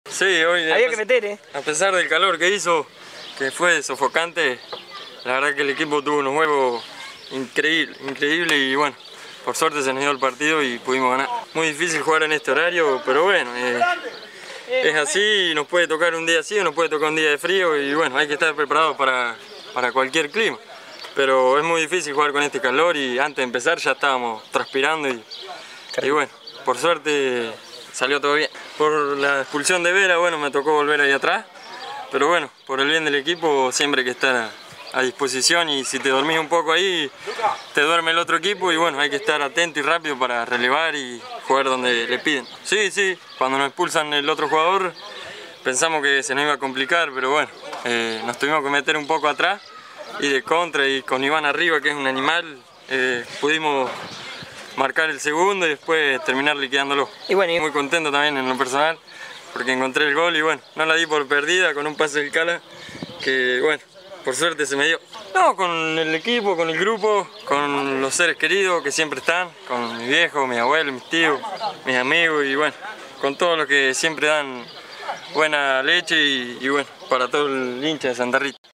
Sí, hoy Había que meter, a pesar del calor que hizo, que fue sofocante, la verdad que el equipo tuvo unos juegos increíbles y bueno, por suerte se nos dio el partido y pudimos ganar. Muy difícil jugar en este horario, pero bueno, es así, nos puede tocar un día así o nos puede tocar un día de frío y bueno, hay que estar preparados para cualquier clima. Pero es muy difícil jugar con este calor y antes de empezar ya estábamos transpirando y bueno, por suerte salió todo bien. Por la expulsión de Vera, bueno, me tocó volver ahí atrás, pero bueno, por el bien del equipo siempre hay que estar a disposición y si te dormís un poco ahí, te duerme el otro equipo y bueno, hay que estar atento y rápido para relevar y jugar donde le piden. Sí, cuando nos expulsan el otro jugador pensamos que se nos iba a complicar, pero bueno, nos tuvimos que meter un poco atrás y de contra y con Iván arriba, que es un animal, pudimos marcar el segundo y después terminar liquidándolo. Y bueno, muy contento también en lo personal porque encontré el gol y bueno, no la di por perdida con un pase del Cala que bueno, por suerte se me dio. No, con el equipo, con el grupo, con los seres queridos que siempre están, con mi viejo, mi abuelo, mis tíos, mis amigos y bueno, con todos los que siempre dan buena leche y bueno, para todo el hincha de Santa Rita.